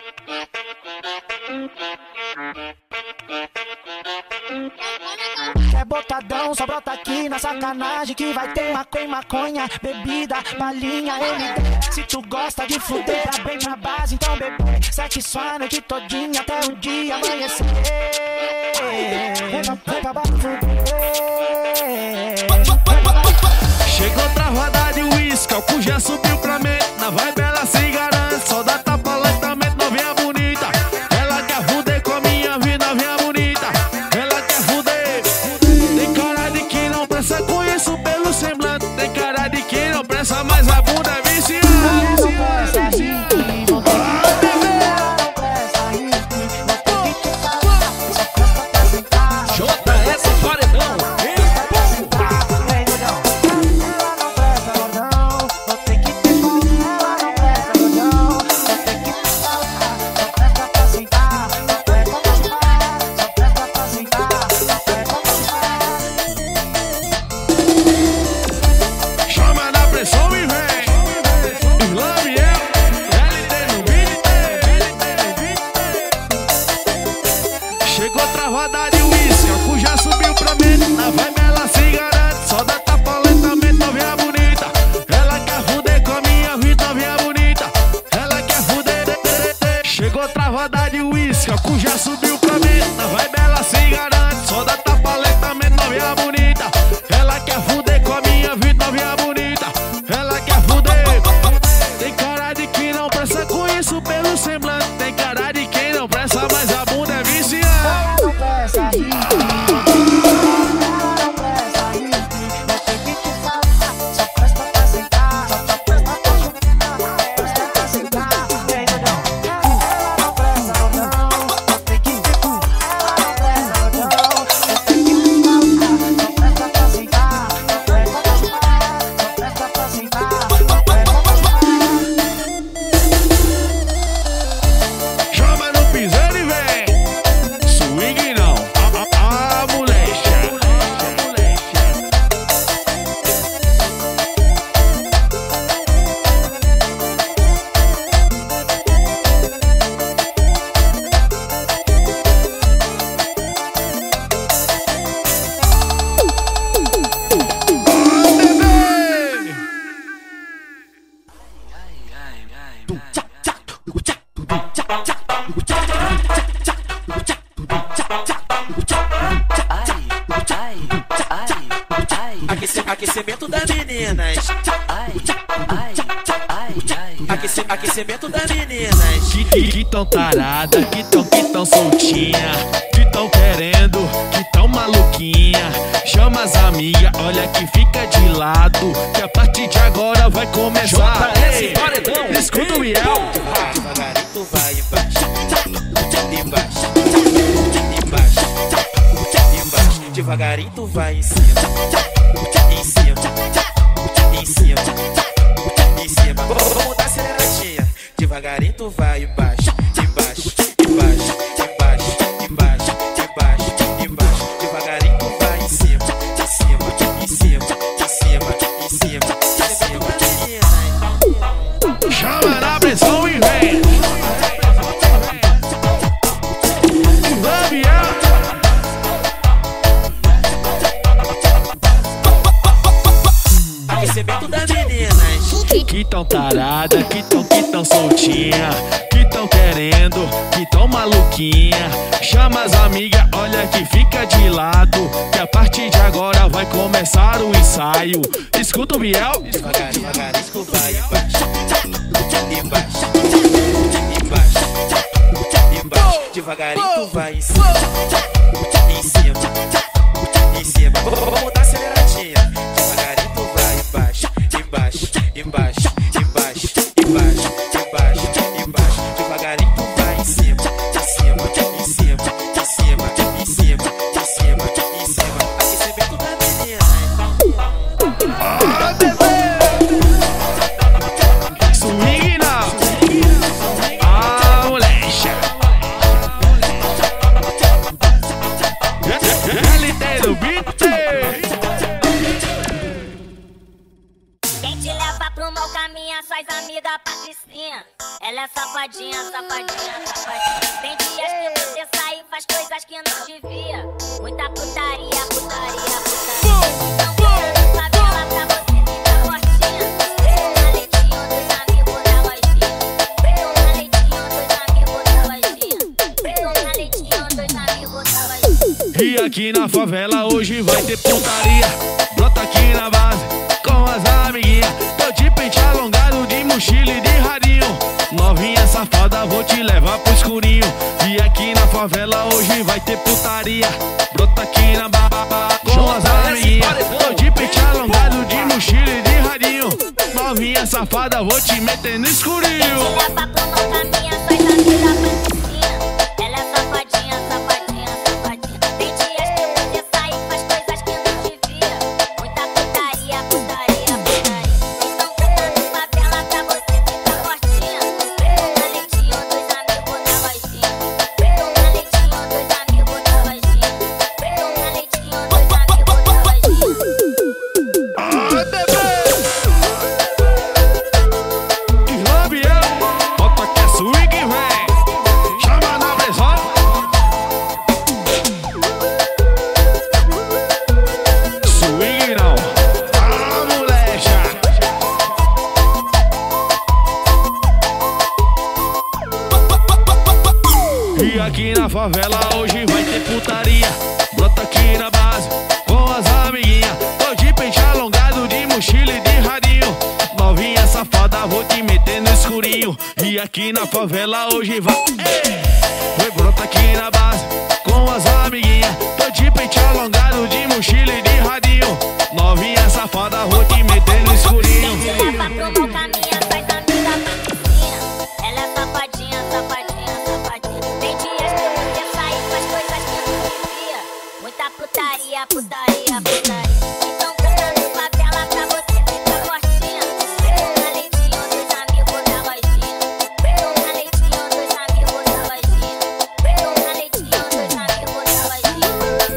É botadão, só brota aqui na sacanagem que vai ter maconha, bebida, balinha, MD. Se tu gosta de fuder, tá bem na base, então bebê. Sexo a noite todinha até o dia amanhecer. Vem pra baixo fuder. Chegou outra roda de uísque, o já subiu pra mim. Na vibe ela se garante, só dá tapa lentamente, novinha bonita. Ela quer fuder com a minha vida, novinha bonita. Ela quer fuder. Tem cara de que não presta, conheço pelo semblante. Tem cara de que não presta, mas a bunda é viciada. Chegou outra roda de uísque, o já subiu pra mim. Na vibe ela se garante, só dá tapa lentamente, novinha bonita. Ela quer fuder com a minha vida, novinha bonita. Ela quer fuder. Chegou outra roda de uísque, o já subiu pra mim. Na vibe ela se garante, só dá tapa lentamente, novinha bonita. Ela quer fuder com a minha vida, novinha bonita. Ela quer fuder. Tem cara de que não presta, conheço pelo semblante. Tem cara de quem não presta, mas a bunda é viciada. Aquecimento das meninas. Aquecimento das meninas. Que tão tarada, que tão soltinha, que tão querendo, que tão maluquinha. Chama as amigas, olha que fica de lado, que a partir de agora vai começar. Escuta o Biel. Devagarinho tu vai embaixo, embaixo, embaixo, embaixo. Devagarinho tu vai em cima, em cima, em cima, em cima. Vamos dar aceleradinha. Devagarinho tu vai embaixo, embaixo, embaixo, embaixo, embaixo, embaixo, embaixo. Devagarinho tu vai em cima, em cima, em cima, em cima, em cima, em cima. Chama na pressão e vem. Aquecimento das meninas. Que tão tarada, que tão soltinha, que tão querendo, que tão maluquinha. Chama as amigas, olha que fica de lado, que a partir de agora vai começar o ensaio. Escuta o Biel. Devagarinho tu vai embaixo, embaixo, embaixo, embaixo. Devagarinho tu vai em cima, em cima, em cima. Vamos dar aceleradinha. Devagarinho tu vai embaixo, embaixo, embaixo, embaixo, embaixo, embaixo, embaixo. Devagarinho tu vai em cima, em cima, em cima, em cima, em cima, em cima, em cima. Aquecimento da menina. Swing não. Molecha. LT do beat. safadinha, safadinha. Tem dias que você sai e faz coisas que não devia. Muita putaria, putaria, putaria. Não quero favela pra você ficar fortinha. Na leitinho dos amigos da lojinha. Na leitinho dos amigos da lojinha. Na leitinho dos amigos da lojinha. E aqui na favela hoje vai ter putaria. Brota aqui na base com as amiguinhas. Tô de pente alongado, de mochila e de radinho. Novinha safada, vou te levar pro escurinho. E aqui na favela hoje vai ter putaria. Brota aqui na baba com as amiguinhas. Tô de pente alongado, de mochila e de radinho. Novinha safada, vou te meter no escurinho. Te leva pro não caminha, faz a vida francinha. Ela é safadinha, safadinha, safadinha. Tem dias que você sai e faz coisas que não devia. Muita putaria, putaria, putaria. Estão cantando favela pra você ficar fortinha. Na leitinho dos amigos da lojinha. Na leitinho dos amigos da lojinha. Na leitinho dos amigos da lojinha. Ai, bebê! Islâmbia, bota que é swing, vem. Chama na pressão. Swing não. Ah, molecha. E aqui na favela hoje vai ter putaria. Brota aqui na base com as amiguinhas. Tô de pente alongado, de mochila e de radinho. Novinha safada, vou te meter no escurinho. E aqui na favela hoje vai. Oi, brota aqui na base com as amiguinhas. Tô de pente alongado, de mochila e de radinho. Novinha safada, vou te meter no escurinho. Te leva pro mau caminho, faz a vida francinha. Ela é safadinha, safadinha, safadinha. Tem dias que você sai e faz coisas que não devia. Muita putaria, putaria, putaria. Então cantando favela pra você ficar fortinha. Na leitinho dos amigos da lojinha. Na leitinho dos amigos da lojinha. Na leitinho dos amigos da lojinha.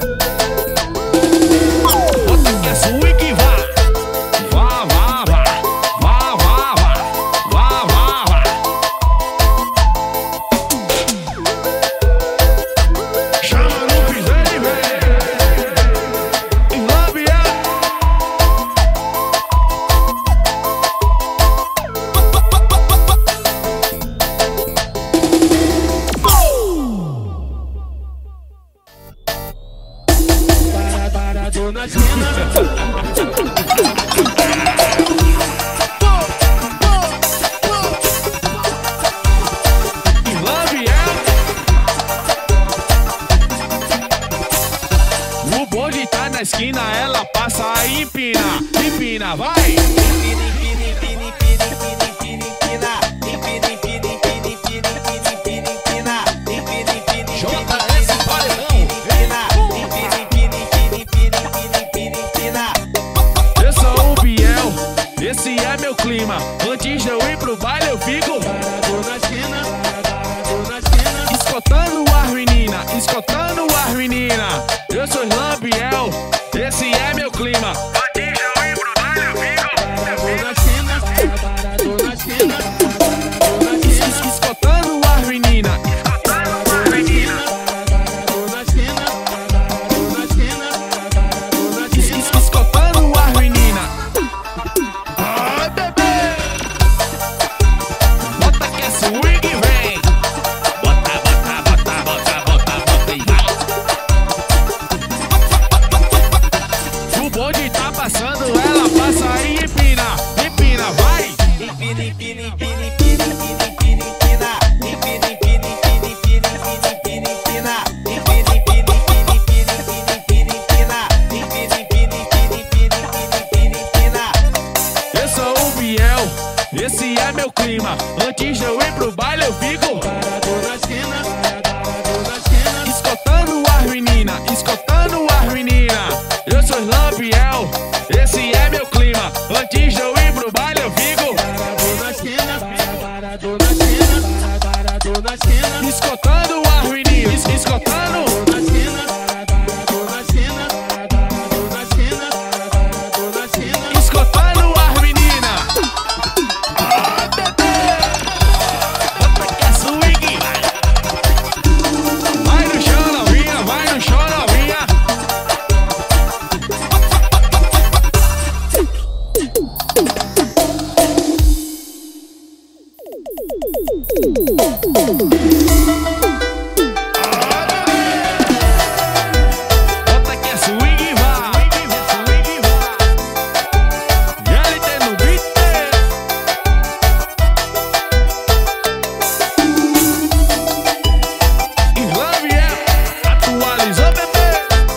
Bota que é swing, vá. Vá, vá, vá. Vá, vá, vá. Vá, vá, vá. Chama no piseiro e vem. Islâmbia. O bonde tá na esquina, ela passa e empina. Empina, vai! Eu sou o Biel, esse é meu clima. Antes de eu ir pro baile eu fico escotando as menina, escotando as menina. Eu sou Islâmbia, esse é meu clima. Antes de eu ir pro baile eu fico escotando as menina, escotando as menina. Escotando as menina. Ai, bebê. Bota que é swing, vem. Bota, bota, bota, bota, bota, bota e vai. O bonde tá passando, ela passa e empina. Empina, vai. Empina, empina, empina, empina, empina, empina, empina. Empina, empina, empina, empina, empina, empina, empina. Empina, empina, empina, empina, empina, empina. Empina, empina, empina, empina, empina, empina. Eu sou o Biel, esse é meu clima. Antes de eu ir pro baile eu fico escotando as menina, escotando as menina. Eu sou Islâmbia, esse é meu clima. Antes de eu ir pro baile eu fico escotando as meninas, escotando. Escotando as meninas. Ah, bebê. Bota que é swing. Bota que é swing e vai. LT no beat. Islâmia atualizou, bebê.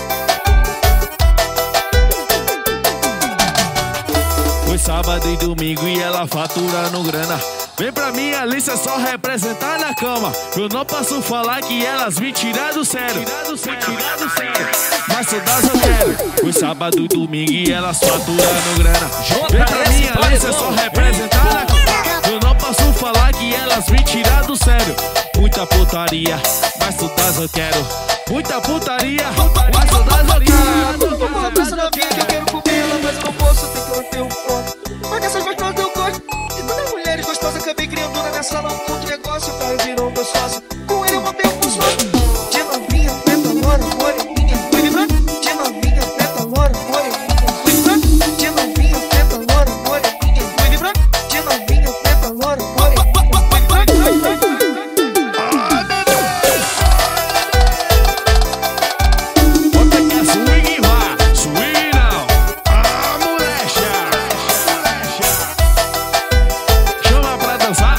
Foi sábado e domingo e ela faturando grana. Vem pra mim, Alice, é só representar na cama. Eu não posso falar que elas me tiram do sério. Mas todas eu quero. Foi sábado e domingo e elas faturando grana. Vem pra mim, Alice, é só representar na cama. Eu não posso falar que elas me tiram do sério. Muita putaria, mas todas eu quero. Muita putaria, mas todas eu quero. Tô com uma peça novinha que eu quero comer ela, mas eu não posso, tem que manter um foco. Porque essas gostosas eu gosto. E todas mulheres gostosas, acabei criando na minha sala um monte de negócio. O cara virou meu sócio. Com ele eu montei um consórcio. De novinha, preta, loura, moreninha, foi vibrando. De novinha, preta, loura, moreninha, foi vibrando. De novinha, preta, loura, moreninha, foi vibrando. De novinha, preta, loura, moreninha, foi vibrando. Bota que é swing e vai. Swing não. Ah, molecha. Chama pra dançar.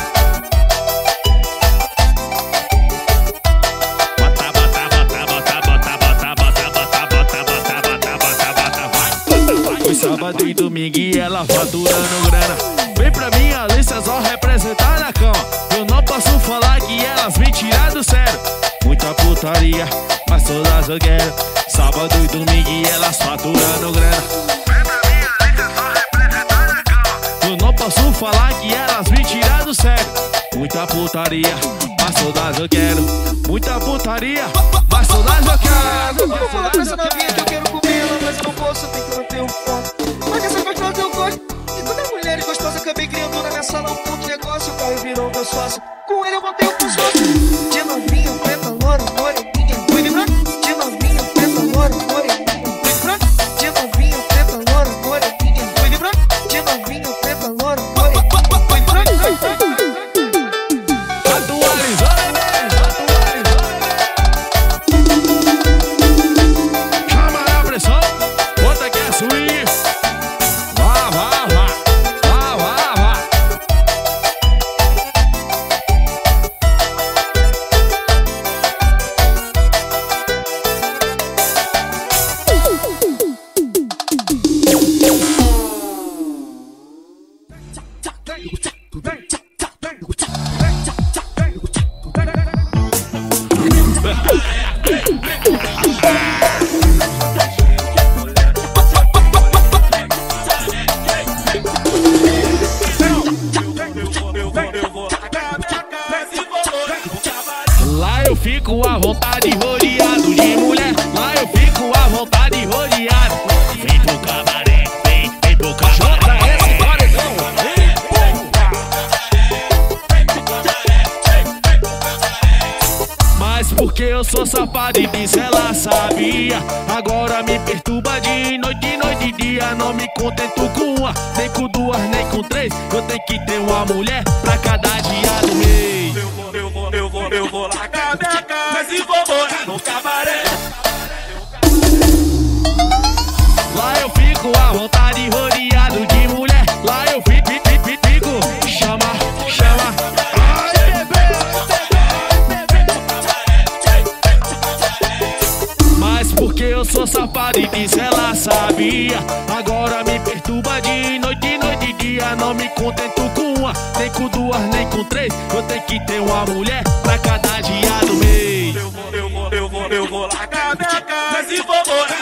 Bota, bota, bota, bota, bota, bota, bota, bota, bota, bota, bota, bota, vai. Foi sábado e domingo e ela faturando grana. Vem pra mim, Alice, é só representar na cama. Eu não posso falar que elas me tiram do sério. Muita putaria, mas todas eu quero. Sábado e domingo e elas faturando grana. Vem pra mim, Alice, é só representar na cama. Eu não posso falar que elas me tiram do sério. Muita putaria, mas todas eu quero. Muita putaria, mas todas eu quero. Tô com uma peça novinha que eu quero comer ela, mas eu não posso, tem que manter um foco. Porque essas gostosas eu gosto. E todas mulheres gostosas, acabei criando na minha sala um monte de negócio. O cara virou meu sócio. Com ele eu montei um consórcio. De novinha, preta, loura, moreninha, foi vibrando. De novinha, preta, loura, moreninha, foi vibrando. De novinha, preta, loura, moreninha, foi vibrando. De novinha, preta, loura, moreninha, foi vibrando. Atualizou, chama a pressão, bota que é swing. Vá, vá, vá, vá, vá, vá. Lá eu fico à vontade, rodeado de mulher. Lá eu fico à vontade, rodeado. Vem pro cabaré, vem pro cabaré. Mas porque eu sou safado e disso ela sabia. Agora me perturba de noite e dia. Não me contento com uma, nem com duas, nem com três. Eu tenho que ter uma mulher pra cada dia do mês. Eu vou largar minha casa e vou morar no cabaré. Lá eu fico à vontade, rodeado de mulher. Lá eu fico, chama. Ai, bebê. Mas porque eu sou safado e disso ela sabia. Agora me perturba de noite e dia. Não me contento com uma, nem com duas, nem com três. Eu tenho que ter uma mulher pra cada dia do mês. Eu vou largar minha casa e vou morar